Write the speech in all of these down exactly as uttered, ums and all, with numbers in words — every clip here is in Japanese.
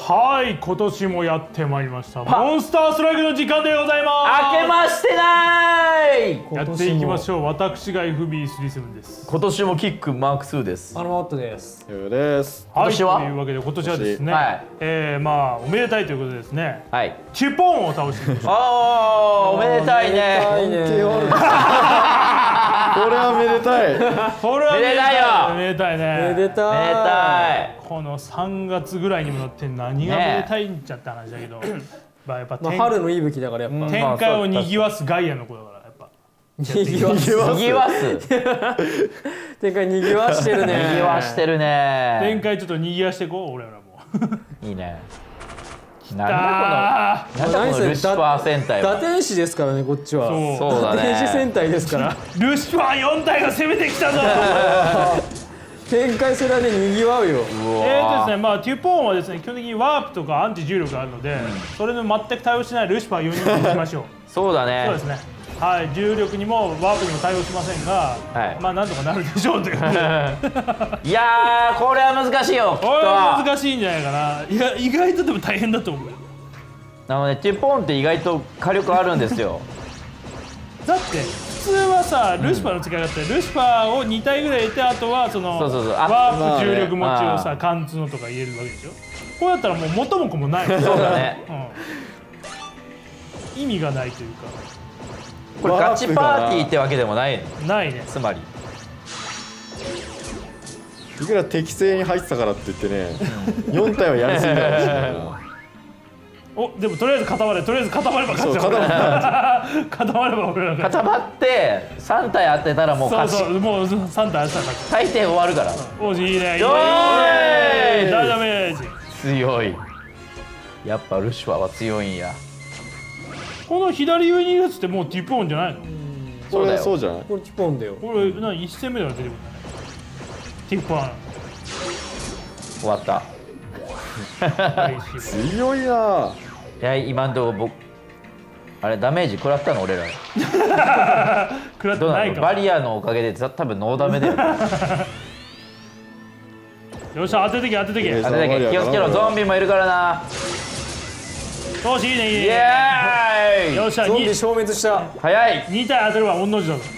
はい、今年もやってまいりましたモンスターストライクの時間でございます。 明けましてない。 やっていきましょう。私が エフビースリーセブンです。 今年もキックマークツーです。 アルマットです。 ようです。 はい、 今年はというわけで今年はですね、 はい、 えー、まあおめでたいということでですね、 はい、 チュポンを倒してきました。 ああ、おめでたいね。 これはめでたい。 これはめでたいよ。めでたいね。 めでたい。 めでたい。 このさんがつぐらいにもなって何がめでたいんちゃって話だけど、まあやっぱ春の息吹だからやっぱ展開をにぎわすガイアの子だからやっぱにぎわすにぎわす展開にぎわしてるね。 にぎわしてるね。 展開ちょっとにぎわしていこう俺らも。 いいね。 なんだこのなんだこのルシファー戦隊は。 打天使ですからねこっちは。 そうだね。 打天使戦隊ですから。 ルシファーよん体が攻めてきたぞ。 展開それはねにぎわうよ。 えーとですね、まあテュポーンはですね基本的にワープとかアンチ重力があるので、うん、それの全く対応しないルシファーよにんにいきましょう。 そうだね。 そうですね。はい、重力にもワープにも対応しませんが、はい、まあなんとかなるでしょうということで。 いやーこれは難しいよ。 これは難しいんじゃないかな。いや意外とでも大変だと思うよ。 なのでテュポーンって意外と火力あるんですよ。 だって普通はさルシファーの使い方ってルシファーをに体ぐらい入れてあとはそのワープ重力持ちをさ貫通のとか入れるわけでしょ。こうやったらもう元も子もない。 そうだね、 うん、意味がないというかこれガチパーティーってわけでもないないね。 つまりいくら適正に入ってたからって言ってね、うん、よん体はやりすぎたかもしれないな。 お、でもとりあえず固まれ、とりあえず固まれば勝ちだ。固まれば俺らが固まってさん体当てたらもう勝ち。 そうそう、もうさん体当てたら勝ち。 大抵終わるから。 おじいいね。いいね。大ダメージ。 強い。やっぱルシファーは強いんや。 この左上にいるやつってもうティポーンじゃないの？ そうだよ。そうじゃない？ これティポーンだよ。 これ何一戦目から出てくるんだね。ティポーン。 終わった。 強いな。 いや今んとこ僕あれダメージ食らったの俺ら。 食らってないか。 バリアのおかげで多分ノーダメだよ。 よっしゃ当ててけ当ててけ。 当ててけ気をつけろゾンビもいるからな。 よしいいねいいね。 イエーイ。 よっしゃゾンビ消滅した。 早い。 に体当てるわ御の字だぞ。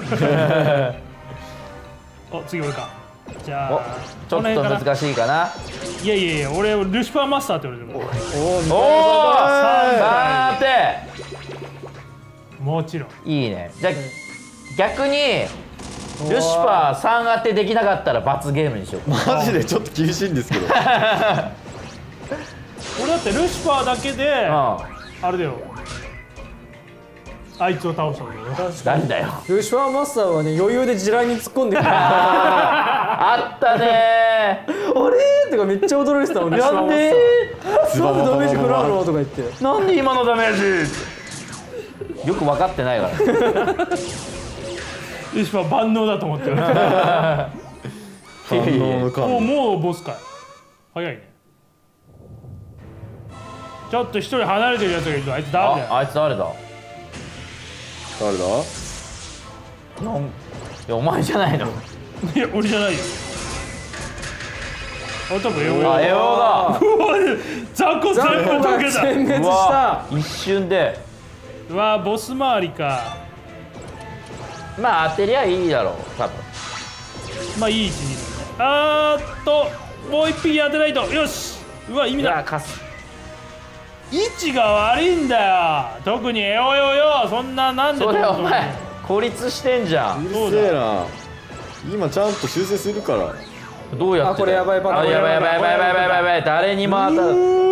お次俺か。じゃあちょっと難しいかな。 いやいやいや俺ルシファーマスターって言われてる。 おおさてもちろんいいね。じゃあ逆にルシファーさん当てできなかったら罰ゲームにしよう。 マジでちょっと厳しいんですけど。 俺だってルシファーだけであれだよあいつを倒したんだよ。 なんだよ。 ルシファーマスターはね余裕で地雷に突っ込んでくる。 あったねー。あれとかめっちゃ驚いてたもんね。 なんでなんでダメージ食らうのとか言って。 なんで今のダメージ。よく分かってないから。 ルシファー万能だと思ってる。 万能の神。 もうもうボスかい。早いね。ちょっと一人離れてるやつがいる。あいつ誰だよ。 あいつ誰だ。 誰だ？ いやお前じゃないの。 いや俺じゃないよ。あ多分エオだ。エオだ。 雑魚全部溶けた。 全滅した。 一瞬で。 うわボス周りか。 まあ当てりゃいいだろう多分。 まあいい位置にいるね。あーっともう一匹当てないと。よし。うわ意味だ。位置が悪いんだよ。特にエオエオよ。そんななんでそれお前孤立してんじゃん。 うるせえな。今ちゃんと修正するから。 どうやって。 あこれやばいパターン。 やばいやばいやばいやばいやばいやばい。誰にも当たる。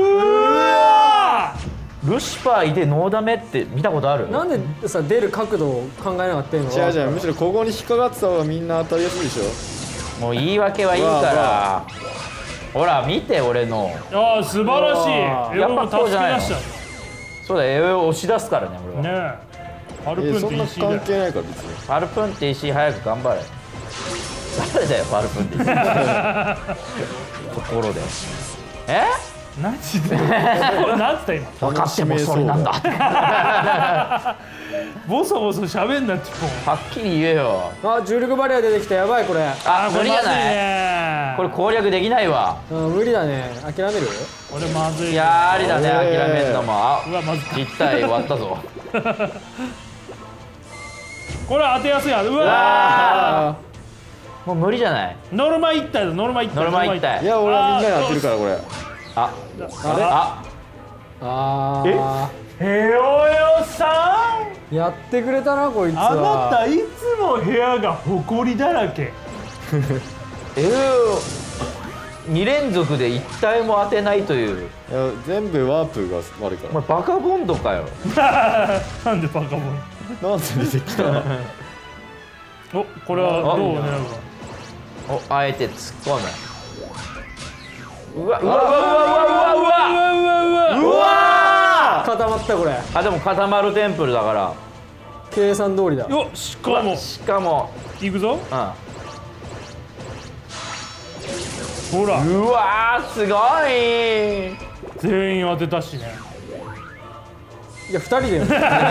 ルシファーいてノーダメって見たことある？ なんでさ出る角度を考えなかったの？ 違う違うむしろここに引っかかってた方がみんな当たりやすいでしょ。 もう言い訳はいいから。ほら見て俺の。 ああ素晴らしい。エオも助け出した。 そうだエオを押し出すからね俺は。 ねえ。パルプンってそんな関係ないから別に。 パルプンって石早く頑張れ。誰だよパルプンって石。ところで。え？ 何時で何つった今分かってもそれなんだってボソボソ喋んなってもはっきり言えよ。 あ、重力バリア出てきた。やばいこれ。 あ、無理じゃない。 ねこれ攻略できないわ。 うん、無理だね。諦める？ これまずい。 いやー、ありだね、諦めんのも。あ、 うわまずい。 一体終わったぞ。 これ当てやすいやん。うわあー、もう無理じゃない。 ノルマ一体だ、ノルマ一体。 ノルマ一体。 いや俺はみんなに当てるからこれ。 あ、あ、 ああ。 ヘヨヨさん、 やってくれたなこいつあは。 なたいつも部屋が埃だらけ。 えー、に連続で一体も当てないという。 いや全部ワープが悪いかお前バカボンドかよ。 なんでバカボン。 ら。なんで出てきたの？ お、これはどう狙うか。 お、あえて突っ込む。うわうわうわうわうわうわうわうわうわ。 固まったこれ。 あ、でも固まるテンプルだから。 計算通りだ。 よっ、しかもしかも、 いくぞ。 うほら、 ん。うわー、すごい。 全員当てたしね。 いや、二人で。 や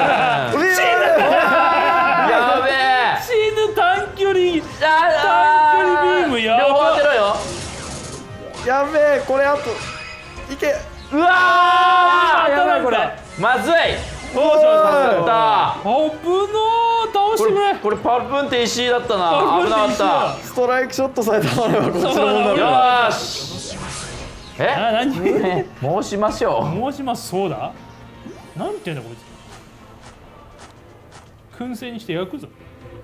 べえ。 死ぬ短距離。 あ短距離ビームやば。 両方当てろよ。 やべえこれあといけ。 うわー、 やばいこれ。 まずい。 どうしました。 やったあぶのー、倒してくれ。 これパルプンって石井だったな。危なかった。 ストライクショットさえたまればこっちのもんだよから。 ーし。え、 あ、何申しましょ申しますそうだ。なんて言うんだこいつ。燻製にして焼くぞ。 う。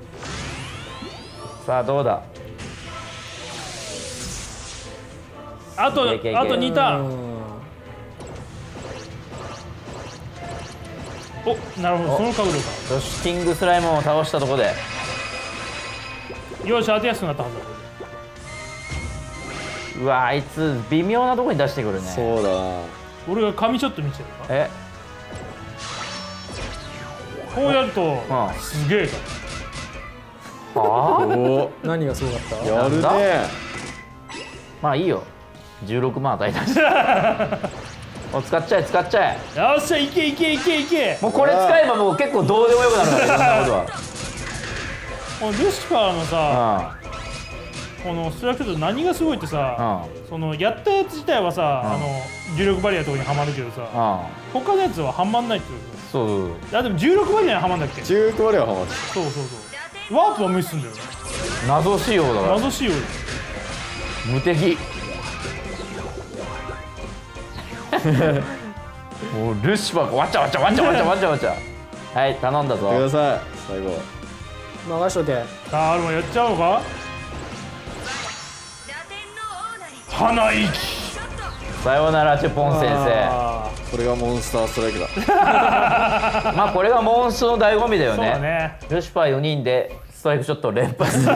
さあどうだ。 あといけいけいけあとにターン。 うんお、なるほど、その角度か。 よし、キングスライムを倒したとこで。 よし、当てやすくなったはずだ。 うわ、あいつ微妙なとこに出してくるね。 そうだな。 俺が紙ショット見せてるか。 え、 こうやるとうんすげえかはあ。 お何がすごかった？ やるね。 まあいいよ。じゅうろくまん与えたし。もう使っちゃえ使っちゃえ。 ら。よっしゃ、いけいけいけいけ。 もうこれ使えばもう結構どうでもよくなるから、いろんなことは。 このルシファーのさ、 うこのストラクチャー何がすごいってさ、 んうんそのやったやつ自体はさ、 うんあの重力バリアのとこにはまるけどさ、 うん。 他のやつははまんないってこそうそうそう。 と。あ、でも重力バリアにはまんだっけ。そう中古まではハマってそうそう。ワープは無視すんだよ。 謎仕様だから。 謎仕様。 無敵。もうルシファーがわちゃわちゃわちゃわちゃわちゃわちゃ。はい、頼んだくだぞ。 さい最後。 任しとけ。 さあ、俺もやっちゃおうか。鼻息。 さようならチュポン先生。 あこれがモンスターストライクだ。 まあこれがモンストの醍醐味だよそうだね。 ね。 ルシファーよにんでストライクショットを連発する。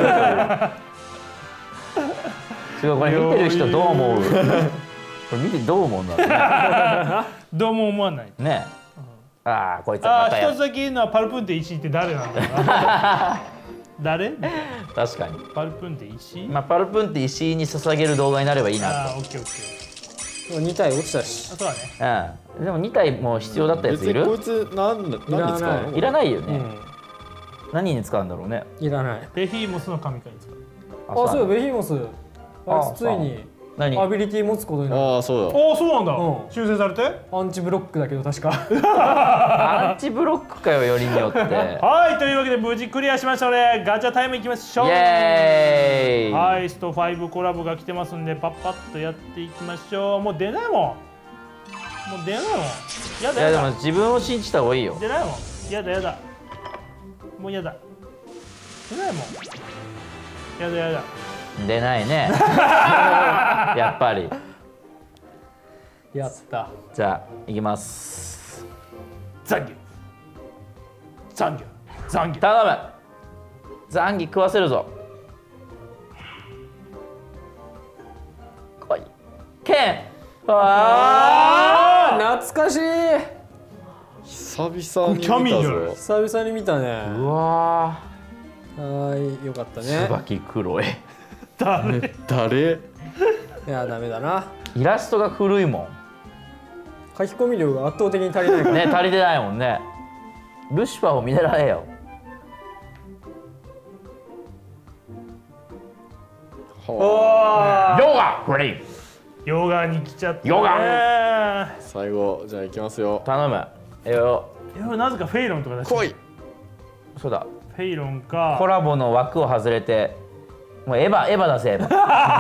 すごい、これ見てる人どう思う？これ見てどう思うんだろうね。 どうも思わない。 ねえ。ああ、こいつああ、 はまたや一つ。だけ言うのはパルプンテ石井って誰なんだろうな。誰？ 確かに。 パルプンテ石井？ まあパルプンって石井に捧げる動画になればいいなああ、オッケーオッケー。 あ。に体落ちたし。 あ、そうだね。 と。うん。でもに体も必要だったやついる？ 別にこいつ何何に使うの？ いらないよね。 うん。 何に使うんだろうね。 いらない。 ベヒーモスの神回に使う。 あ、そうよ、ベヒモス。あいつついに何？ アビリティ持つことになる。 ああそうだ。 ああ、そうなんだ。 うん修正されて。 アンチブロックだけど確か。 アンチブロックかよ、よりによって。 はい、というわけで無事クリアしましたのでガチャタイムいきましょう。 イエーイ。 はい、ストファイブコラボが来てますんでパッパッとやっていきましょう。もう出ないもん。もう出ないもん。やいやでもだやだ。 自分を信じた方がいいよ。 出ないもん。やだやだ。もうやだ。出ないもん。やだやだ。 出ないね。やっぱり。 やった。 じゃあ行きます。 残業。残業。残業。 頼む。ザンギ食わせるぞ。来い。ケン。ああ、懐かしい。 久々に見キャミーたじゃないぞ。 久々に見たね。 ーうわはい、よかったー。 ね。 椿黒い。 誰？ 誰？ いや、ダメだな。 イラストが古いもん。 書き込み量が圧倒的に足りないからね足りてないもんね。ルシファーを見習えよ。 はヨガフリーヨガに来ちゃったね。 ヨガあ最後じゃあいきますよ。 頼むよ。 いやなぜかフェイロンとか出してる。 来い。 そうだフェイロンかコラボの枠を外れてもうエヴァエヴァ出せエヴァ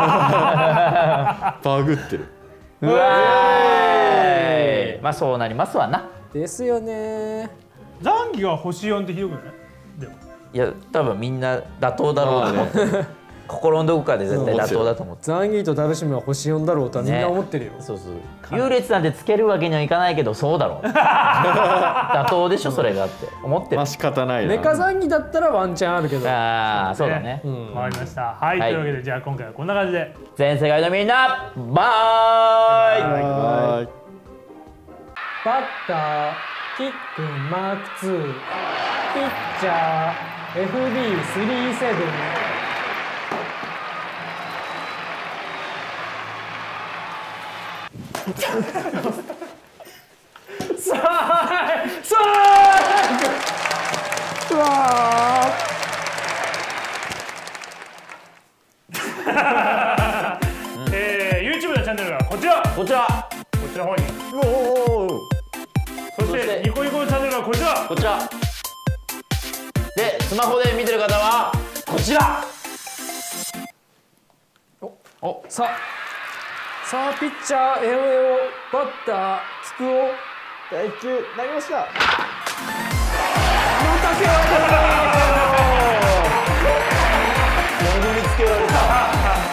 バグってる。 うわーいまあそうなりますわな。 ですよね。 ザンギが星よんってひどくない？でもいや多分みんな妥当だろうね心のどこかで絶対妥当だと思って。 ザンギーとダルシムは星よんだろうとはみんな思ってるよ、ね、 そうそう優劣なんてつけるわけにはいかないけどそうだろう妥当でしょそれがって思ってる。 まあ仕方ないな。 メカザンギだったらワンチャンあるけど。 ああそうだね、 うんわかりました。はい、 はいというわけでじゃあ今回はこんな感じで全世界のみんなバイはーい。 バッターキックマークツーピッチャー エフディースリーセブン。さあさあうわえー、YouTube のチャンネルがこちらここちらちらの方に、 おお。 そしてニコニコのチャンネルがこちらこちらでスマホで見てる方はこちらおさあさあピッチャーエオエオバッターキクオ第一球投げました。 のたけ